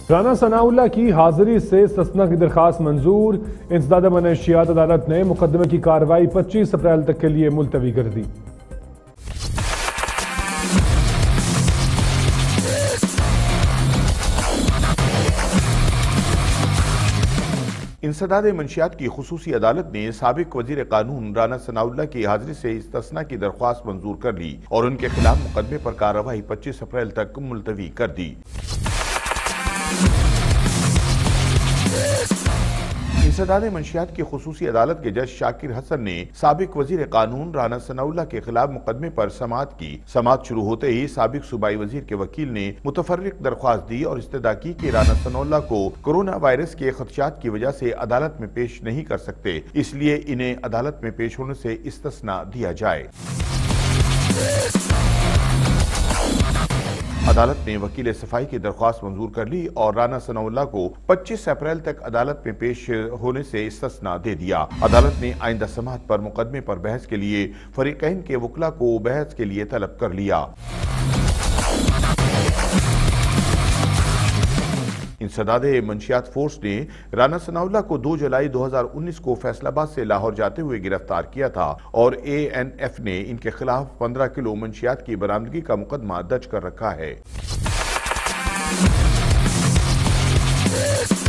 رانا ثناءاللہ کی حاضری سے استثناء کی درخواست منظور۔ انسداد منشیات عدالت نے مقدمے کی کارروائی 25 اپریل تک کے لیے ملتوی کر دی۔ انسداد منشیات کی خصوصی عدالت نے سابق وزیر قانون رانا ثناءاللہ کی حاضری سے استثناء کی درخواست منظور کر لی اور ان کے خلاف مقدمے پر کارروائی 25 اپریل تک ملتوی کر دی۔ انسداد منشیات کی خصوصی عدالت کے جج شاکر حسن نے سابق وزیر قانون رانا ثناءاللہ کے خلاف مقدمے پر سماعت کی۔ سماعت شروع ہوتے ہی سابق صوبائی وزیر کے وکیل نے متفرق درخواست دی اور استدعا کی کہ رانا ثناءاللہ کو کورونا وائرس کے خدشات کی وجہ سے عدالت میں پیش نہیں کر سکتے، اس لیے انہیں عدالت میں پیش ہونے سے استثناء دیا جائے۔ عدالت نے وکیل صفائی کی درخواست منظور کر لی اور رانا ثناءاللہ کو 25 اپریل تک عدالت میں پیش ہونے سے استثناء دے دیا۔ عدالت نے آئندہ سماعت پر مقدمے پر بحث کے لیے فریقین کے وکلاء کو بحث کے لیے طلب کر لیا۔ انسداد منشیات فورس نے رانا ثناءاللہ کو 2 جولائی 2019 کو فیصل آباد سے لاہور جاتے ہوئے گرفتار کیا تھا اور ANF نے ان کے خلاف 15 کلو منشیات کی برآمدگی کا مقدمہ درج کر رکھا ہے۔